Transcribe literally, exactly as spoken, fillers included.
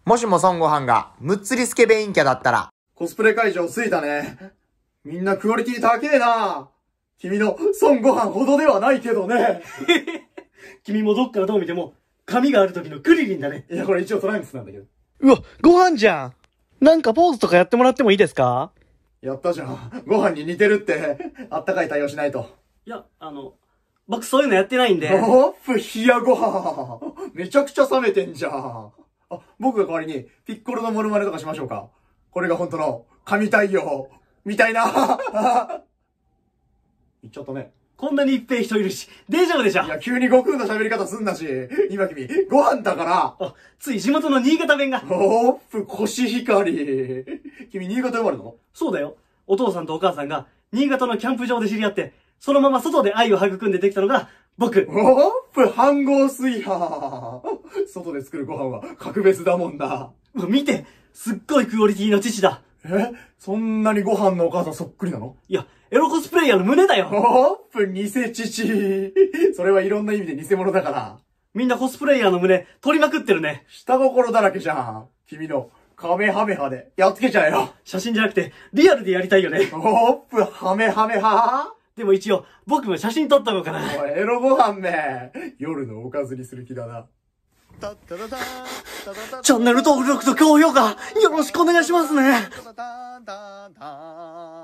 もしも孫悟飯がむっつりスケベ陰キャだったら。 コスプレ会場着いたね。みんなクオリティ高えな。君の孫悟飯ほどではないけどね。 君もどっからどう見ても、髪がある時のクリリンだね。 いや、これ一応トランクスなんだけど。 うわ、ご飯じゃん。なんかポーズとかやってもらってもいいですか？ やったじゃん。ご飯に似てるって、あったかい対応しないと。 いや、あの、僕そういうのやってないんで。 おっふ、冷やご飯。めちゃくちゃ冷めてんじゃん。あ、僕が代わりにピッコロのモノマネとかしましょうか。これが本当の神対応。みたいな。言っちゃったね。 こんなに一平人いるし、大丈夫でしょ。 いや、急に悟空の喋り方すんだし、今君、ご飯だから。 あ、つい地元の新潟弁が。 おっふ、コシヒカリ。君、新潟生まれなの？ そうだよ。お父さんとお母さんが、新潟のキャンプ場で知り合って、そのまま外で愛を育んでできたのが、僕。 おっふ、飯合炊飯。外で作るご飯は格別だもんな。 見て、すっごいクオリティの父だ。 え？そんなにご飯のお母さんそっくりなの？ いや、エロコスプレイヤーの胸だよ。 おっふ、偽父。それはいろんな意味で偽物だから。 みんなコスプレイヤーの胸、取りまくってるね。 下心だらけじゃん。君の、カメハメハで、やっつけちゃえよ。 写真じゃなくて、リアルでやりたいよね。 おっふ、ハメハメハでも一応、僕も写真撮ったのかな。 おい、エロご飯め。夜のおかずにする気だな。 チャンネル登録と高評価、よろしくお願いしますね。